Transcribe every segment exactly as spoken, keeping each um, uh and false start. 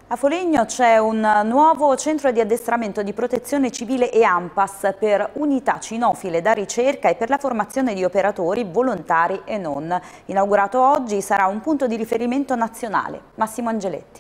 A Foligno c'è un nuovo centro di addestramento di protezione civile e ANPAS per unità cinofile da ricerca e per la formazione di operatori volontari e non. Inaugurato oggi, sarà un punto di riferimento nazionale. Massimo Angeletti.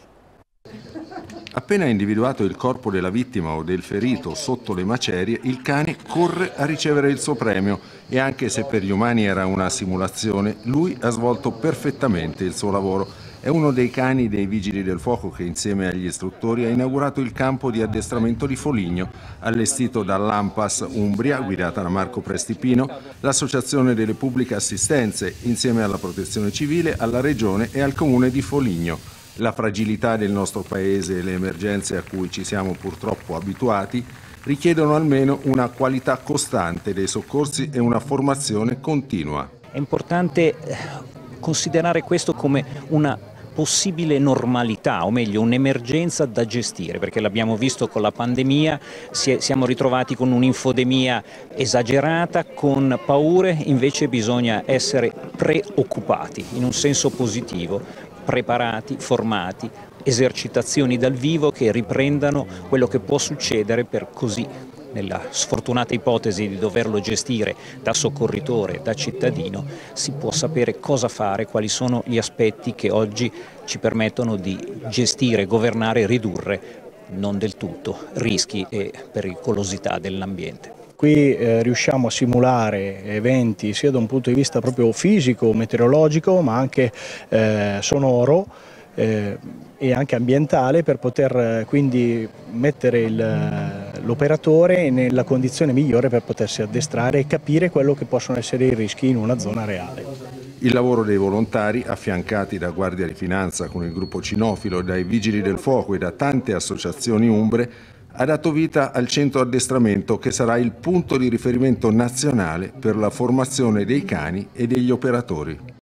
Appena individuato il corpo della vittima o del ferito sotto le macerie, il cane corre a ricevere il suo premio e anche se per gli umani era una simulazione, lui ha svolto perfettamente il suo lavoro. È uno dei cani dei Vigili del Fuoco che insieme agli istruttori ha inaugurato il campo di addestramento di Foligno, allestito dall'ANPAS Umbria, guidata da Marco Prestipino, l'Associazione delle Pubbliche Assistenze, insieme alla Protezione Civile, alla Regione e al Comune di Foligno. La fragilità del nostro Paese e le emergenze a cui ci siamo purtroppo abituati richiedono almeno una qualità costante dei soccorsi e una formazione continua. È importante considerare questo come una possibile normalità, o meglio un'emergenza da gestire, perché l'abbiamo visto con la pandemia, siamo ritrovati con un'infodemia esagerata, con paure, invece bisogna essere preoccupati in un senso positivo, preparati, formati, esercitazioni dal vivo che riprendano quello che può succedere per così, nella sfortunata ipotesi di doverlo gestire da soccorritore, da cittadino, si può sapere cosa fare, quali sono gli aspetti che oggi ci permettono di gestire, governare e ridurre, non del tutto, rischi e pericolosità dell'ambiente. Qui eh, riusciamo a simulare eventi sia da un punto di vista proprio fisico, meteorologico, ma anche eh, sonoro eh, e anche ambientale, per poter eh, quindi mettere l'operatore nella condizione migliore per potersi addestrare e capire quello che possono essere i rischi in una zona reale. Il lavoro dei volontari, affiancati da Guardia di Finanza con il gruppo cinofilo, dai Vigili del Fuoco e da tante associazioni umbre, ha dato vita al centro addestramento che sarà il punto di riferimento nazionale per la formazione dei cani e degli operatori.